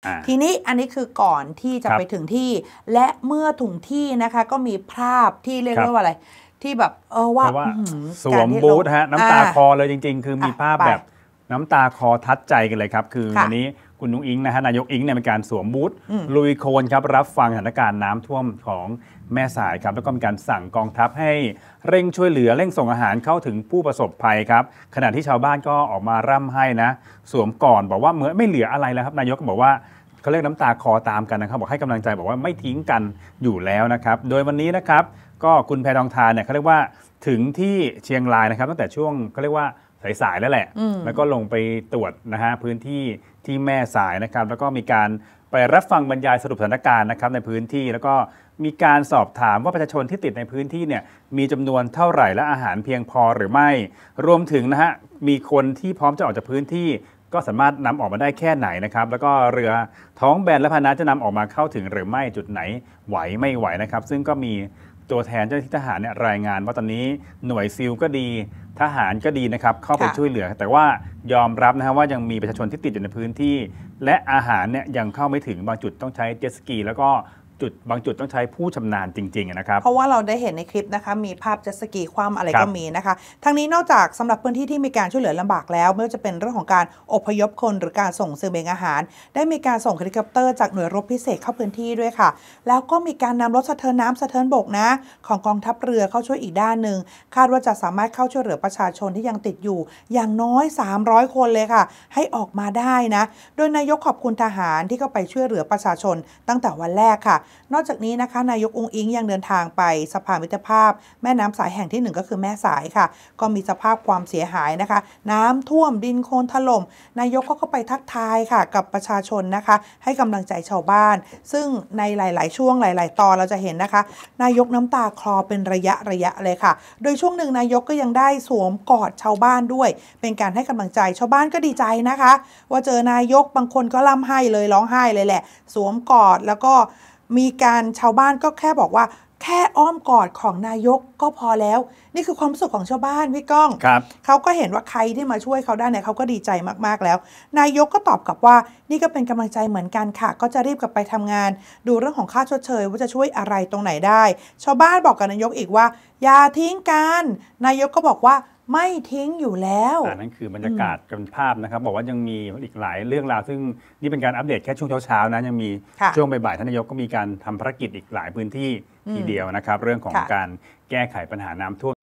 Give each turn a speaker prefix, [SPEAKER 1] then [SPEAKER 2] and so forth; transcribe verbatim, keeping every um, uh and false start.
[SPEAKER 1] ทีนี้อันนี้คือก่อนที่จะไปถึงที่และเมื่อถึงที่นะคะก็มีภาพที่เรียกว่าอะไรที่แบบเออว่า
[SPEAKER 2] สวมบูทฮะน้ำตาคอเลยจริงๆคือมีภาพแบบน้ำตาคอทัดใจกันเลยครับคือวันนี้คุณนุ้งอิงนะฮะนายกอิงเนี่ยเป็นการสวมบูทลุยโคลนครับรับฟังสถานการณ์น้ำท่วมของแม่สายครับแล้วก็มีการสั่งกองทัพให้เร่งช่วยเหลือเร่งส่งอาหารเข้าถึงผู้ประสบภัยครับขณะที่ชาวบ้านก็ออกมาร่ำไห้นะสวมก่อนบอกว่าเมื่อไม่เหลืออะไรแล้วครับนายกบอกว่าเขาเรียกน้ำตาคอตามกันนะครับบอกให้กำลังใจบอกว่าไม่ทิ้งกันอยู่แล้วนะครับโดยวันนี้นะครับก็คุณแพทองทานเนี่ยเขาเรียกว่าถึงที่เชียงรายนะครับตั้งแต่ช่วงเขาเรียกว่าสายๆแล้วแหละแล้วก็ลงไปตรวจนะฮะพื้นที่ที่แม่สายนะครับแล้วก็มีการไปรับฟังบรรยายสรุปสถานการณ์นะครับในพื้นที่แล้วก็มีการสอบถามว่าประชาชนที่ติดในพื้นที่เนี่ยมีจำนวนเท่าไหร่และอาหารเพียงพอหรือไม่รวมถึงนะฮะมีคนที่พร้อมจะออกจากพื้นที่ก็สามารถนำออกมาได้แค่ไหนนะครับแล้วก็เรือท้องแบนและพาหนะจะนำออกมาเข้าถึงหรือไม่จุดไหนไหวไม่ไหวนะครับซึ่งก็มีตัวแทนเจ้าหน้าที่ทหารเนี่ยรายงานว่าตอนนี้หน่วยซิลก็ดีทหารก็ดีนะครับเข้าไปช่วยเหลือแต่ว่ายอมรับนะฮะว่ายังมีประชาชนที่ติดอยู่ในพื้นที่และอาหารเนี่ยยังเข้าไม่ถึงบางจุดต้องใช้เจ็ตสกีแล้วก็จุดบางจุดต้องใช้ผู้ชำนาญจริงๆนะครับ
[SPEAKER 1] เพราะว่าเราได้เห็นในคลิปนะคะมีภาพเจ็ตสกีคว่ำอะไรก็มีนะคะทั้งนี้นอกจากสำหรับพื้นที่ที่มีการช่วยเหลือลำบากแล้วไม่ว่าจะเป็นเรื่องของการอพยพคนหรือการส่งซื้อเบงอาหารได้มีการส่งเฮลิคอปเตอร์จากหน่วยรบพิเศษเข้าพื้นที่ด้วยค่ะแล้วก็มีการนำรถสะเทินน้ำสะเทินบกนะของกองทัพเรือเข้าช่วยอีกด้านหนึ่งคาดว่าจะสามารถเข้าช่วยเหลือประชาชนที่ยังติดอยู่อย่างน้อยสามร้อยคนเลยค่ะให้ออกมาได้นะโดยนายกขอบคุณทหารที่เข้าไปช่วยเหลือประชาชนตั้งแต่วันแรกค่ะนอกจากนี้นะคะนายกอุ๊งอิ๊งยังเดินทางไปสะพานมิตรภาพแม่น้ำสายแห่งที่หนึ่งก็คือแม่สายค่ะก็มีสภาพความเสียหายนะคะน้ำท่วมดินโคลนถล่มนายกก็ไปทักทายค่ะกับประชาชนนะคะให้กำลังใจชาวบ้านซึ่งในหลายๆช่วงหลายๆตอนเราจะเห็นนะคะนายกน้ำตาคลอเป็นระยะระยะเลยค่ะโดยช่วงหนึ่งนายกก็ยังได้สวมกอดชาวบ้านด้วยเป็นการให้กำลังใจชาวบ้านก็ดีใจนะคะว่าเจอนายกบางคนก็ร่ำไห้เลยร้องไห้เลยแหละสวมกอดแล้วก็มีการชาวบ้านก็แค่บอกว่าแค่อ้อมกอดของนายกก็พอแล้วนี่คือความรู้สึกของชาวบ้านพี่ก้องเขาก็เห็นว่าใครที่มาช่วยเขาได้เนี่ยเขาก็ดีใจมากๆแล้วนายกก็ตอบกลับว่านี่ก็เป็นกำลังใจเหมือนกันค่ะก็จะรีบกลับไปทำงานดูเรื่องของค่าชดเชยว่าจะช่วยอะไรตรงไหนได้ชาวบ้านบอกกับนายกอีกว่าอย่าทิ้งกันนายกก็บอกว่าไม่ทิ้งอยู่แล้ว
[SPEAKER 2] นั่นคือบรรยากาศกันภาพนะครับบอกว่ายังมีอีกหลายเรื่องราวซึ่งนี่เป็นการอัปเดตแค่ช่วงเช้าๆนะยังมีช่วงบ่ายๆท่านนายกก็มีการทำภารกิจอีกหลายพื้นที่ทีเดียวนะครับเรื่องของการแก้ไขปัญหาน้ำท่วม